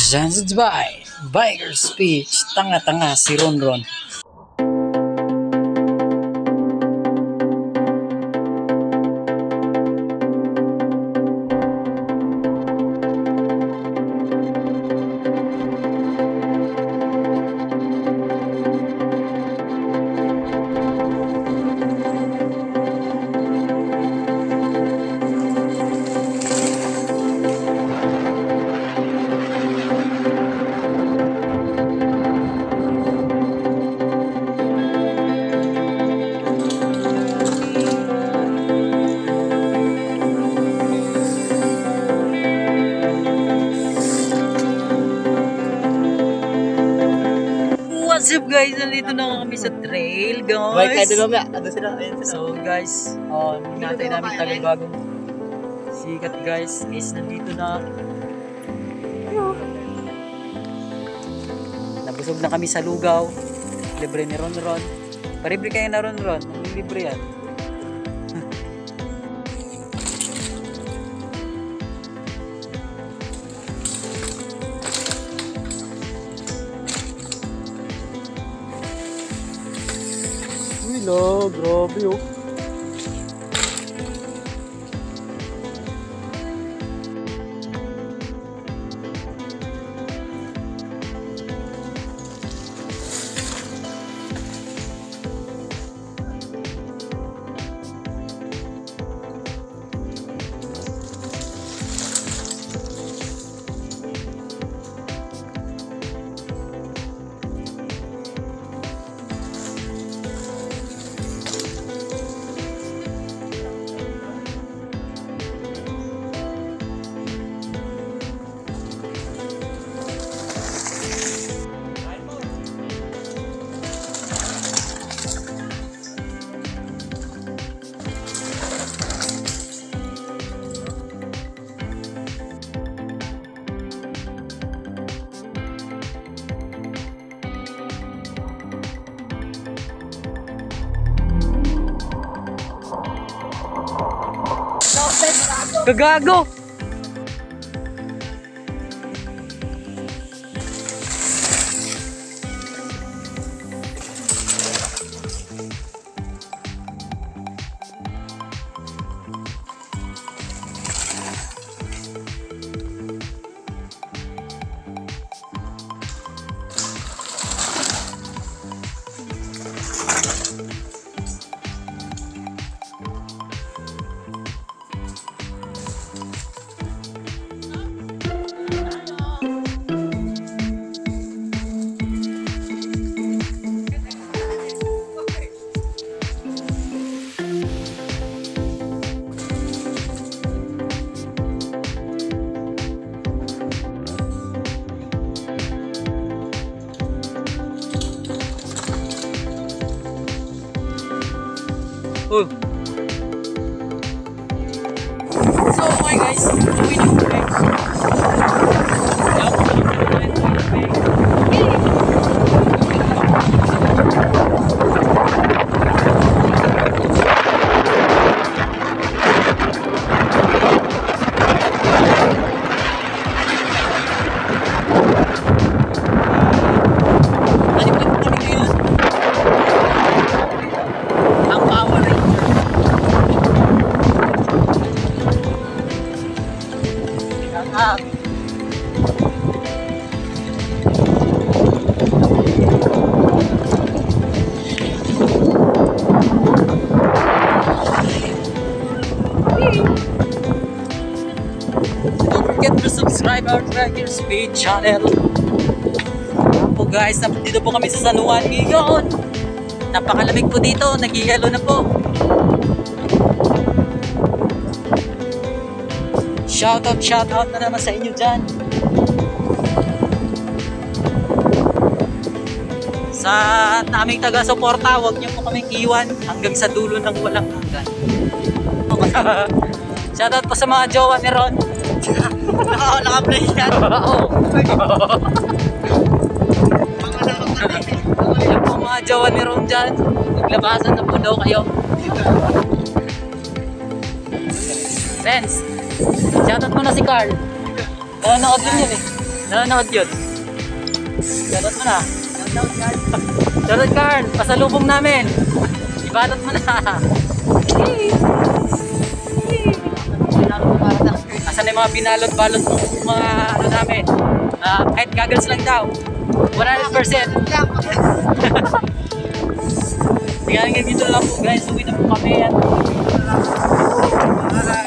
Presented by Biker Speech. Tanga-tanga si Ronron. What's up guys? Nandito na kami sa trail guys. So guys, hinatay namin tagal bagong sikat guys. Guys, nandito na. Nabusog na kami sa lugaw. Libre ni Ronron. Paribre kayo na Ronron. Libre yan. Hello, grabe oh. Gagago! So okay guys, uwi na po guys. Don't forget to subscribe our Biker Speed channel. Po guys, dito po kami sa San Juan ngayon. Napakalamig po dito, nag-yelo na po. Shoutout na naman sa inyo dyan. Sa aming taga-suporta, huwag niyo po kaming iwan hanggang sa dulo ng walang hanggan. Shoutout po sa mga jowa ni Ron. Naka-play yan. Yan po mga jowa ni Ron dyan. Naglabasan na po daw kayo. Friends, shoutout mo na si Carl. Nanonood din yun eh. Nanonood yun. Shoutout mo na. Shoutout Carl, pasalubong namin. Ibalot mo na. Asan na yung mga binalot-balot ng mga ano namin? Kahit goggles lang daw. 100%. Tingnan nga dito lang po guys. Uwi na po kami.